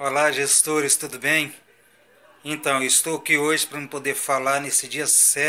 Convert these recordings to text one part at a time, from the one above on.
Olá, gestores, tudo bem? Então, eu estou aqui hoje para poder falar nesse dia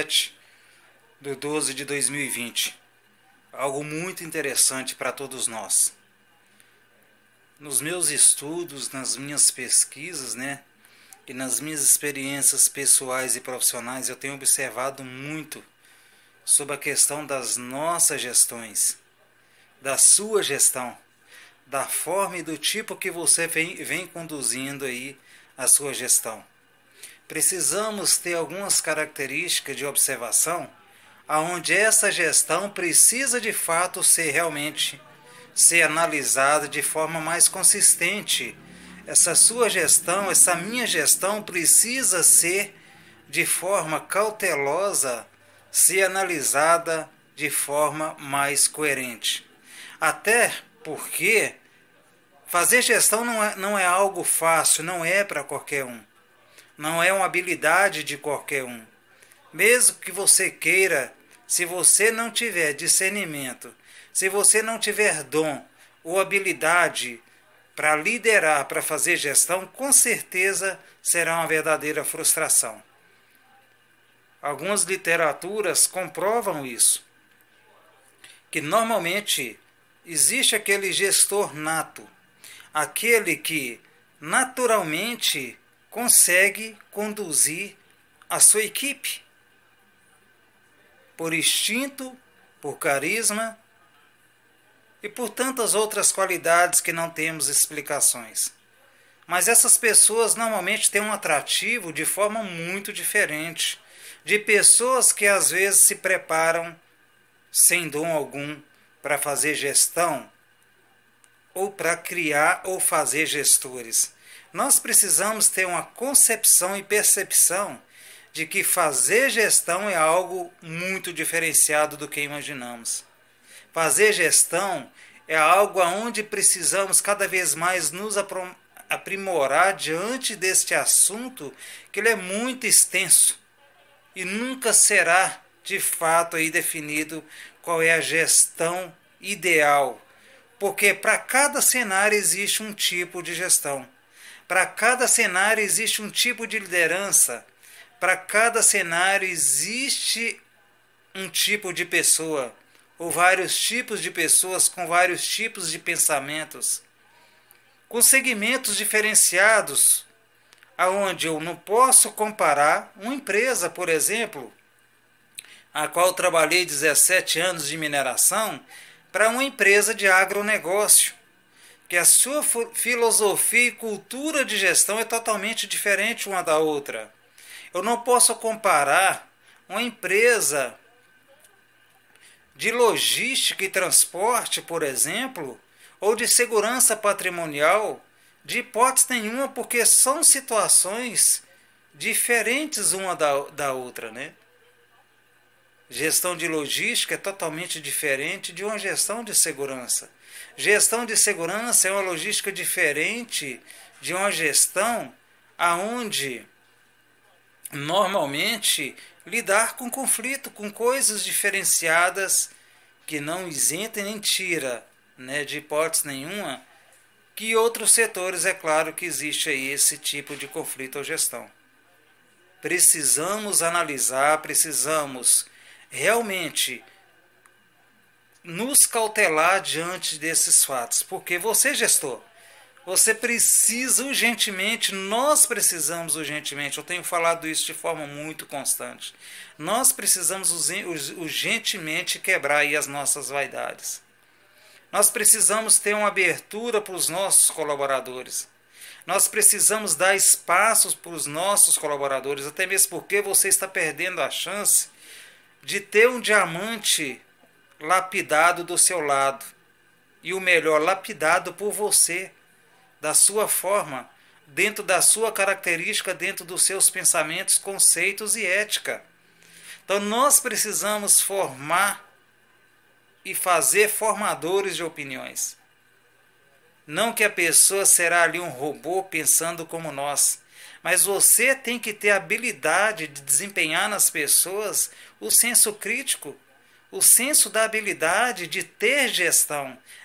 7/12 de 2020. Algo muito interessante para todos nós. Nos meus estudos, nas minhas pesquisas, e nas minhas experiências pessoais e profissionais, eu tenho observado muito sobre a questão das nossas gestões, da sua gestão, da forma e do tipo que você vem conduzindo aí a sua gestão. Precisamos ter algumas características de observação aonde essa gestão precisa de fato ser analisada de forma mais consistente. Essa sua gestão, essa minha gestão precisa ser de forma cautelosa, ser analisada de forma mais coerente. Até porque fazer gestão não é algo fácil, não é para qualquer um. Não é uma habilidade de qualquer um. Mesmo que você queira, se você não tiver discernimento, se você não tiver dom ou habilidade para liderar, para fazer gestão, com certeza será uma verdadeira frustração. Algumas literaturas comprovam isso, que normalmente existe aquele gestor nato, aquele que naturalmente consegue conduzir a sua equipe por instinto, por carisma e por tantas outras qualidades que não temos explicações. Mas essas pessoas normalmente têm um atrativo de forma muito diferente de pessoas que às vezes se preparam sem dom algum para fazer gestão ou para criar ou fazer gestores. Nós precisamos ter uma concepção e percepção de que fazer gestão é algo muito diferenciado do que imaginamos. Fazer gestão é algo aonde precisamos cada vez mais nos aprimorar diante deste assunto, que ele é muito extenso e nunca será de fato aí definido qual é a gestão ideal, porque para cada cenário existe um tipo de gestão. Para cada cenário existe um tipo de liderança. Para cada cenário existe um tipo de pessoa, ou vários tipos de pessoas com vários tipos de pensamentos, com segmentos diferenciados, aonde eu não posso comparar uma empresa, por exemplo, a qual trabalhei 17 anos de mineração, para uma empresa de agronegócio, que a sua filosofia e cultura de gestão é totalmente diferente uma da outra. Eu não posso comparar uma empresa de logística e transporte, por exemplo, ou de segurança patrimonial, de hipótese nenhuma, porque são situações diferentes uma da outra, Gestão de logística é totalmente diferente de uma gestão de segurança. Gestão de segurança é uma logística diferente de uma gestão aonde normalmente lidar com conflito, com coisas diferenciadas que não isenta nem tira, de hipótese nenhuma, que outros setores é claro que existe aí esse tipo de conflito ou gestão. Precisamos analisar, precisamos realmente nos cautelar diante desses fatos, porque você, gestor, você precisa urgentemente, nós precisamos urgentemente, eu tenho falado isso de forma muito constante, nós precisamos urgentemente quebrar aí as nossas vaidades. Nós precisamos ter uma abertura para os nossos colaboradores. Nós precisamos dar espaços para os nossos colaboradores, até mesmo porque você está perdendo a chance de ter um diamante lapidado do seu lado. E o melhor, lapidado por você, da sua forma, dentro da sua característica, dentro dos seus pensamentos, conceitos e ética. Então nós precisamos formar e fazer formadores de opiniões. Não que a pessoa será ali um robô pensando como nós, mas você tem que ter a habilidade de desempenhar nas pessoas o senso crítico, o senso da habilidade de ter gestão,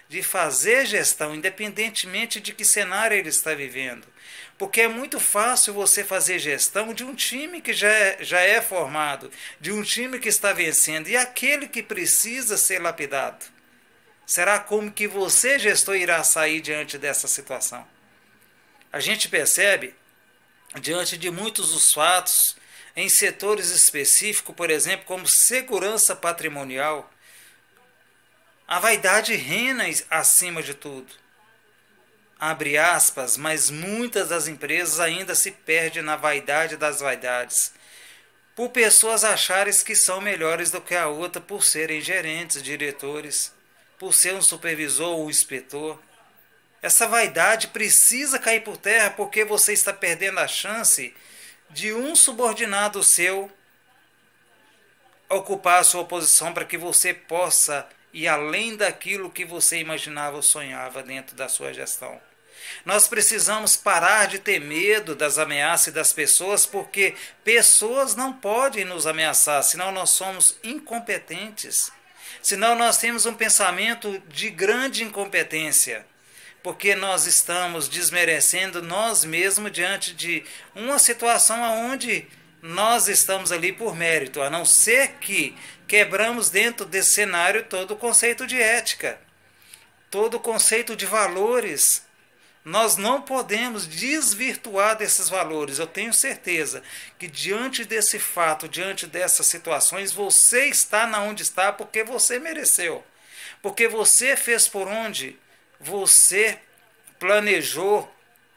de fazer gestão, independentemente de que cenário ele está vivendo. Porque é muito fácil você fazer gestão de um time que já é formado, de um time que está vencendo, e aquele que precisa ser lapidado. Será como que você, gestor, irá sair diante dessa situação? A gente percebe, diante de muitos dos fatos, em setores específicos, por exemplo, como segurança patrimonial, a vaidade reina acima de tudo. Abre aspas, mas muitas das empresas ainda se perdem na vaidade das vaidades, por pessoas acharem que são melhores do que a outra por serem gerentes, diretores, por ser um supervisor ou inspetor. Essa vaidade precisa cair por terra porque você está perdendo a chance de um subordinado seu ocupar a sua posição para que você possa ir além daquilo que você imaginava ou sonhava dentro da sua gestão. Nós precisamos parar de ter medo das ameaças das pessoas, porque pessoas não podem nos ameaçar, senão nós somos incompetentes. Senão nós temos um pensamento de grande incompetência, porque nós estamos desmerecendo nós mesmos diante de uma situação onde nós estamos ali por mérito, a não ser que quebramos dentro desse cenário todo o conceito de ética, todo o conceito de valores. Nós não podemos desvirtuar desses valores. Eu tenho certeza que diante desse fato, diante dessas situações, você está na onde está porque você mereceu. Porque você fez por onde você planejou.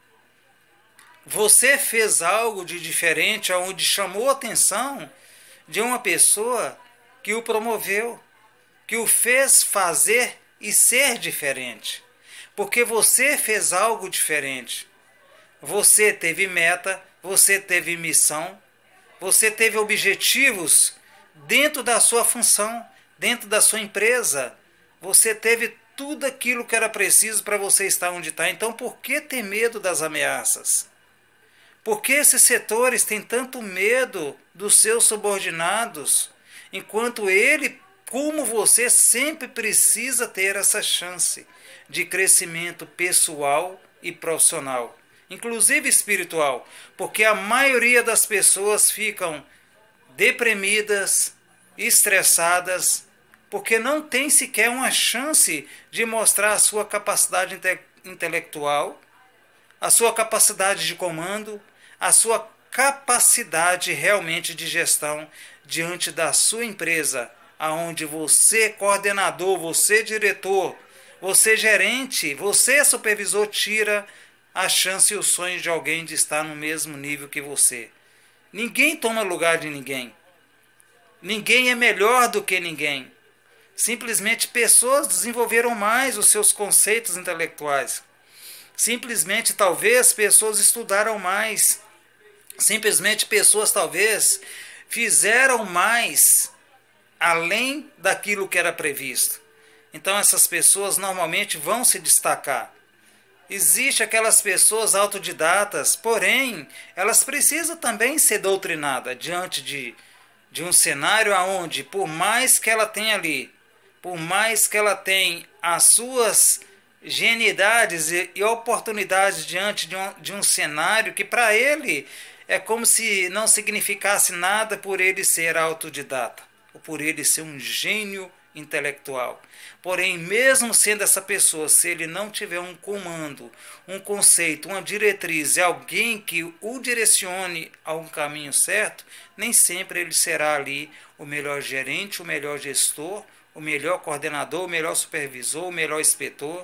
Você fez algo de diferente, onde chamou a atenção de uma pessoa que o promoveu, que o fez fazer e ser diferente. Porque você fez algo diferente. Você teve meta, você teve missão, você teve objetivos dentro da sua função, dentro da sua empresa. Você teve tudo aquilo que era preciso para você estar onde está. Então, por que ter medo das ameaças? Por que esses setores têm tanto medo dos seus subordinados, enquanto ele, como você, sempre precisa ter essa chance de crescimento pessoal e profissional, inclusive espiritual, porque a maioria das pessoas ficam deprimidas, estressadas, porque não tem sequer uma chance de mostrar a sua capacidade intelectual, a sua capacidade de comando, a sua capacidade realmente de gestão diante da sua empresa, aonde você coordenador, você diretor, você gerente, você supervisor, tira a chance e o sonho de alguém de estar no mesmo nível que você. Ninguém toma lugar de ninguém. Ninguém é melhor do que ninguém. Simplesmente pessoas desenvolveram mais os seus conceitos intelectuais. Simplesmente talvez pessoas estudaram mais. Simplesmente pessoas talvez fizeram mais além daquilo que era previsto. Então essas pessoas normalmente vão se destacar. Existem aquelas pessoas autodidatas, porém, elas precisam também ser doutrinadas diante de um cenário onde, por mais que ela tenha ali, por mais que ela tenha as suas genialidades e oportunidades diante de um cenário que para ele é como se não significasse nada por ele ser autodidata, ou por ele ser um gênio intelectual. Porém, mesmo sendo essa pessoa, se ele não tiver um comando, um conceito, uma diretriz, alguém que o direcione a um caminho certo, nem sempre ele será ali o melhor gerente, o melhor gestor, o melhor coordenador, o melhor supervisor, o melhor inspetor,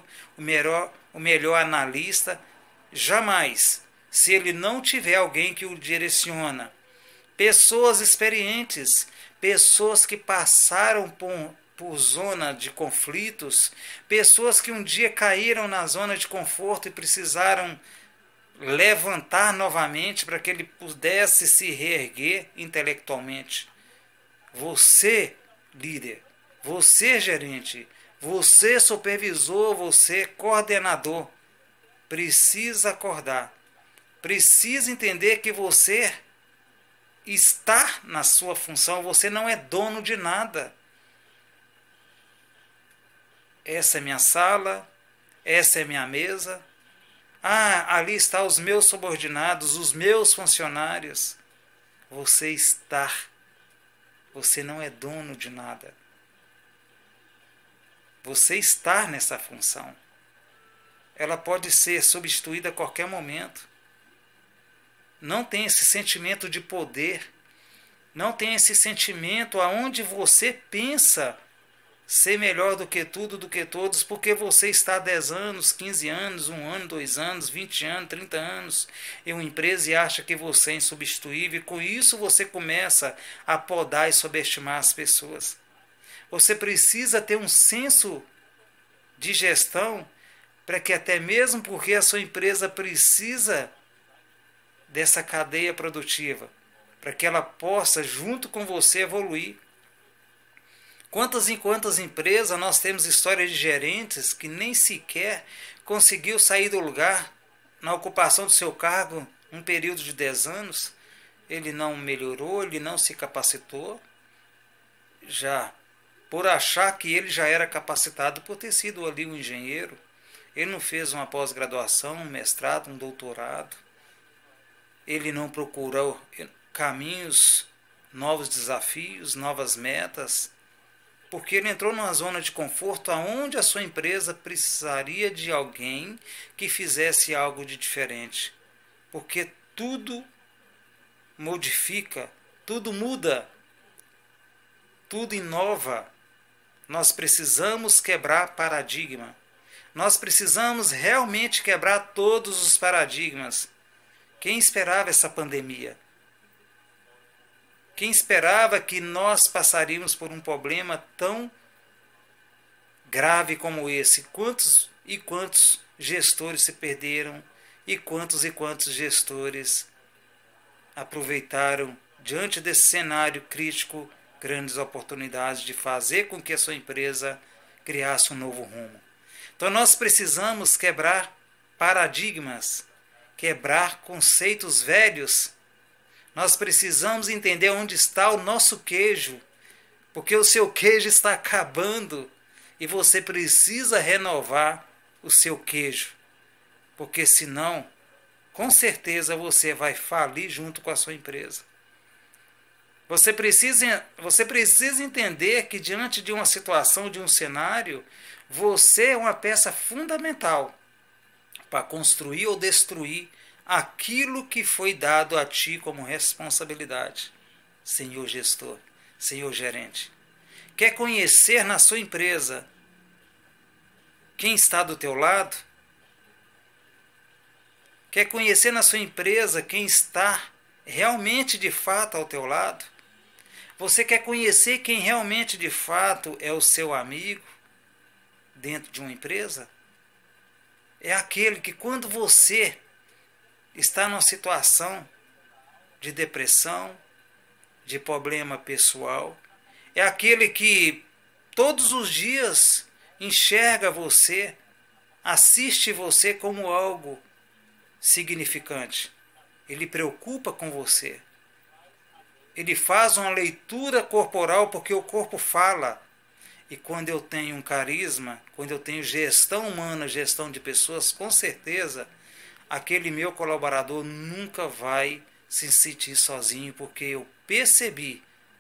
o melhor analista. Jamais, se ele não tiver alguém que o direciona. Pessoas experientes, pessoas que passaram por zona de conflitos, pessoas que um dia caíram na zona de conforto e precisaram levantar novamente para que ele pudesse se reerguer intelectualmente. Você, líder, você, gerente, você, supervisor, você, coordenador, precisa acordar, precisa entender que você está na sua função, você não é dono de nada. essa é minha sala, essa é minha mesa. Ah, ali estão os meus subordinados, os meus funcionários. Você está. Você não é dono de nada. Você está nessa função. Ela pode ser substituída a qualquer momento. Não tem esse sentimento de poder. Não tem esse sentimento aonde você pensa ser melhor do que tudo, do que todos, porque você está há 10 anos, 15 anos, 1 ano, 2 anos, 20 anos, 30 anos em uma empresa e acha que você é insubstituível. E com isso você começa a podar e subestimar as pessoas. Você precisa ter um senso de gestão para que até mesmo porque a sua empresa precisa dessa cadeia produtiva, para que ela possa junto com você evoluir. Quantas e quantas empresas nós temos história de gerentes que nem sequer conseguiu sair do lugar na ocupação do seu cargo um período de 10 anos, ele não melhorou, ele não se capacitou, já por achar que ele já era capacitado por ter sido ali um engenheiro. Ele não fez uma pós-graduação, um mestrado, um doutorado. Ele não procurou caminhos, novos desafios, novas metas, porque ele entrou numa zona de conforto onde a sua empresa precisaria de alguém que fizesse algo de diferente. Porque tudo modifica, tudo muda, tudo inova. Nós precisamos quebrar paradigma. Nós precisamos realmente quebrar todos os paradigmas. Quem esperava essa pandemia? Quem esperava que nós passaríamos por um problema tão grave como esse? Quantos e quantos gestores se perderam e quantos gestores aproveitaram, diante desse cenário crítico, grandes oportunidades de fazer com que a sua empresa criasse um novo rumo. Então nós precisamos quebrar paradigmas, quebrar conceitos velhos. Nós precisamos entender onde está o nosso queijo, porque o seu queijo está acabando e você precisa renovar o seu queijo, porque senão, com certeza você vai falir junto com a sua empresa. Você precisa entender que diante de uma situação, de um cenário, você é uma peça fundamental para construir ou destruir aquilo que foi dado a ti como responsabilidade, senhor gestor, senhor gerente. Quer conhecer na sua empresa quem está do teu lado? Quer conhecer na sua empresa quem está realmente de fato ao teu lado? Você quer conhecer quem realmente de fato é o seu amigo dentro de uma empresa? É aquele que quando você está numa situação de depressão, de problema pessoal, é aquele que todos os dias enxerga você, assiste você como algo significante. Ele preocupa com você. Ele faz uma leitura corporal porque o corpo fala. E quando eu tenho um carisma, quando eu tenho gestão humana, gestão de pessoas, com certeza aquele meu colaborador nunca vai se sentir sozinho, porque eu percebi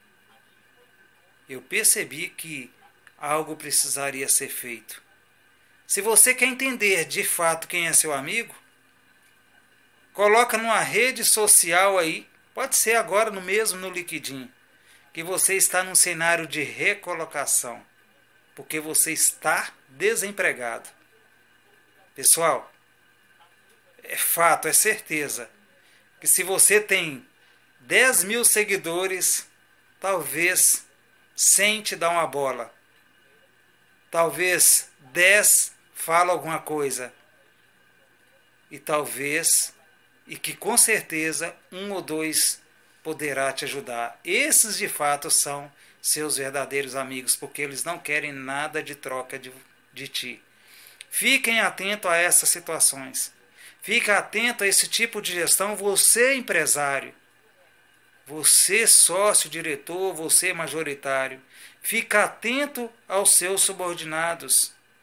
que algo precisaria ser feito. Se você quer entender de fato quem é seu amigo, coloca numa rede social aí, pode ser agora no LinkedIn, que você está num cenário de recolocação, porque você está desempregado. Pessoal, é fato, é certeza, que se você tem 10 mil seguidores, talvez 100 te dá uma bola. Talvez 10 fala alguma coisa. E talvez, e que com certeza, 1 ou 2 poderá te ajudar. Esses de fato são seus verdadeiros amigos, porque eles não querem nada de troca de ti. Fiquem atentos a essas situações. Fique atento a esse tipo de gestão. Você empresário, você sócio, diretor, você majoritário. Fica atento aos seus subordinados.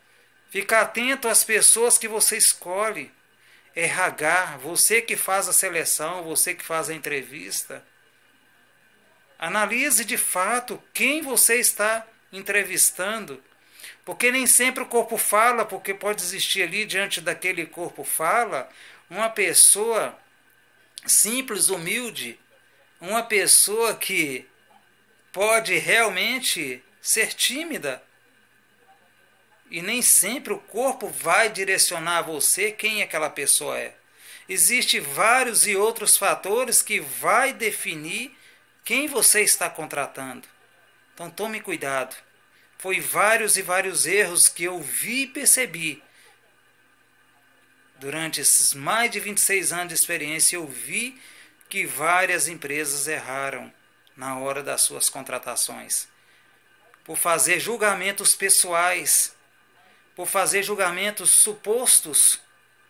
Fica atento às pessoas que você escolhe. RH, você que faz a seleção, você que faz a entrevista. Analise de fato quem você está entrevistando. Porque nem sempre o corpo fala, porque pode existir ali diante daquele corpo fala uma pessoa simples, humilde, uma pessoa que pode realmente ser tímida. E nem sempre o corpo vai direcionar a você quem aquela pessoa é. Existem vários e outros fatores que vai definir quem você está contratando. Então tome cuidado. Foi vários e vários erros que eu vi e percebi. Durante esses mais de 26 anos de experiência, eu vi que várias empresas erraram na hora das suas contratações. Por fazer julgamentos pessoais, por fazer julgamentos supostos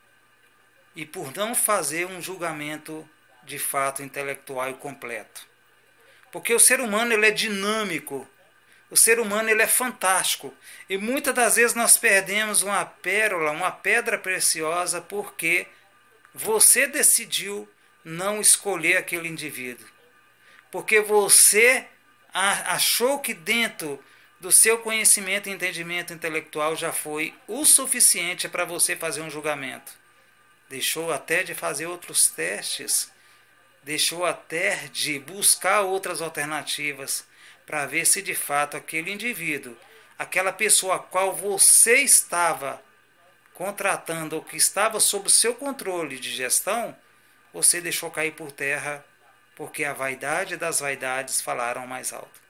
e por não fazer um julgamento de fato intelectual e completo. Porque o ser humano ele é dinâmico, o ser humano ele é fantástico e muitas das vezes nós perdemos uma pérola, uma pedra preciosa porque você decidiu não escolher aquele indivíduo. Porque você achou que dentro do seu conhecimento e entendimento intelectual já foi o suficiente para você fazer um julgamento. Deixou até de fazer outros testes, deixou até de buscar outras alternativas para ver se de fato aquele indivíduo, aquela pessoa a qual você estava contratando ou que estava sob o seu controle de gestão, você deixou cair por terra porque a vaidade das vaidades falaram mais alto.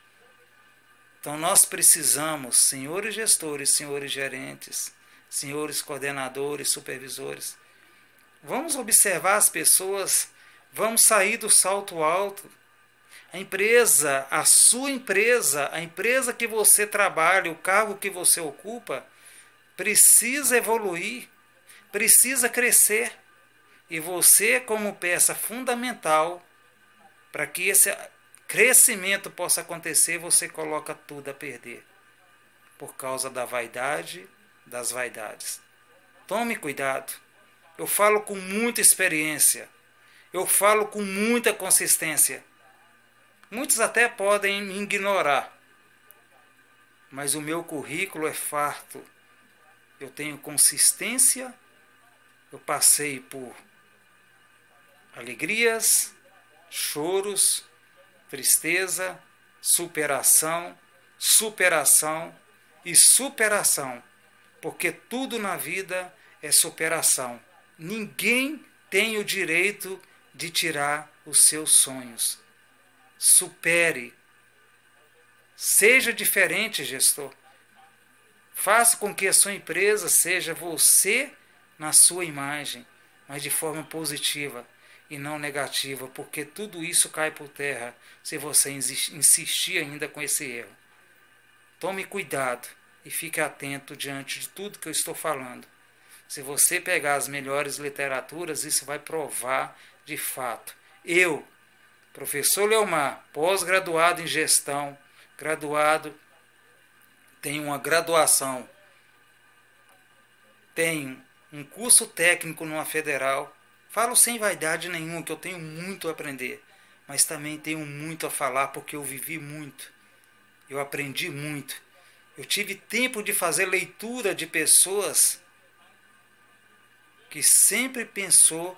Então nós precisamos, senhores gestores, senhores gerentes, senhores coordenadores, supervisores, vamos observar as pessoas, vamos sair do salto alto. A empresa, a sua empresa, a empresa que você trabalha, o cargo que você ocupa, precisa evoluir, precisa crescer. E você, como peça fundamental para que esse crescimento possa acontecer, você coloca tudo a perder por causa da vaidade das vaidades. Tome cuidado. Eu falo com muita experiência. Eu falo com muita consistência. Muitos até podem me ignorar, mas o meu currículo é farto. Eu tenho consistência, eu passei por alegrias, choros, tristeza, superação, superação e superação, porque tudo na vida é superação. Ninguém tem o direito de tirar os seus sonhos. Supere. Seja diferente, gestor. Faça com que a sua empresa seja você na sua imagem, mas de forma positiva e não negativa, porque tudo isso cai por terra se você insistir ainda com esse erro. Tome cuidado e fique atento diante de tudo que eu estou falando. Se você pegar as melhores literaturas, isso vai provar de fato. Eu, professor Leomar, pós-graduado em gestão, graduado, tenho uma graduação, tenho um curso técnico numa federal, falo sem vaidade nenhuma, que eu tenho muito a aprender, mas também tenho muito a falar porque eu vivi muito, eu aprendi muito, eu tive tempo de fazer leitura de pessoas que sempre pensou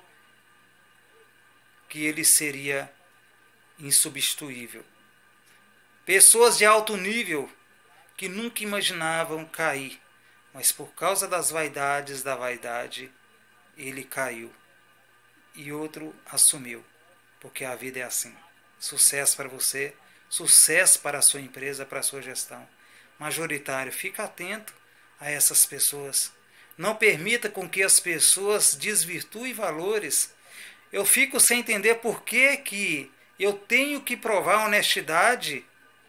que ele seria insubstituível. Pessoas de alto nível que nunca imaginavam cair, mas por causa das vaidades da vaidade, ele caiu. E outro assumiu, porque a vida é assim. Sucesso para você, sucesso para a sua empresa, para a sua gestão. Majoritário, fica atento a essas pessoas. Não permita com que as pessoas desvirtuem valores. Eu fico sem entender por que eu tenho que provar honestidade.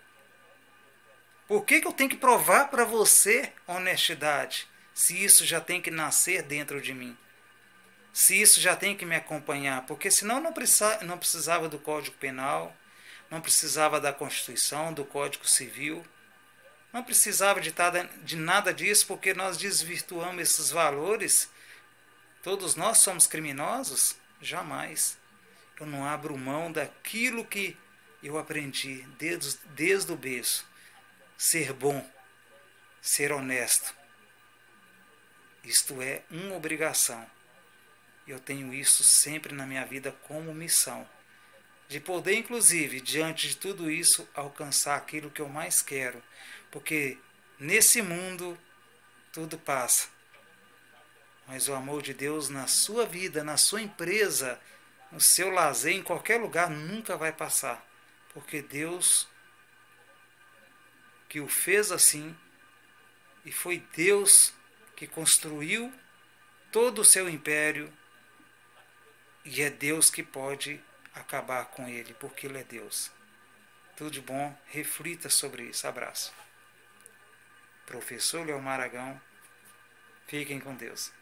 Por que eu tenho que provar para você honestidade? Se isso já tem que nascer dentro de mim. Se isso já tem que me acompanhar. Porque senão não precisava do Código Penal, não precisava da Constituição, do Código Civil. Não precisava de nada disso, porque nós desvirtuamos esses valores. Todos nós somos criminosos? Jamais. Eu não abro mão daquilo que eu aprendi desde o berço. Ser bom, ser honesto. Isto é uma obrigação. Eu tenho isso sempre na minha vida como missão. De poder, inclusive, diante de tudo isso, alcançar aquilo que eu mais quero. Porque nesse mundo tudo passa. Mas o amor de Deus na sua vida, na sua empresa, no seu lazer, em qualquer lugar, nunca vai passar. Porque Deus que o fez assim, e foi Deus que construiu todo o seu império, e é Deus que pode acabar com ele, porque ele é Deus. Tudo de bom, reflita sobre isso. Abraço. Professor Leomar Aragão, fiquem com Deus.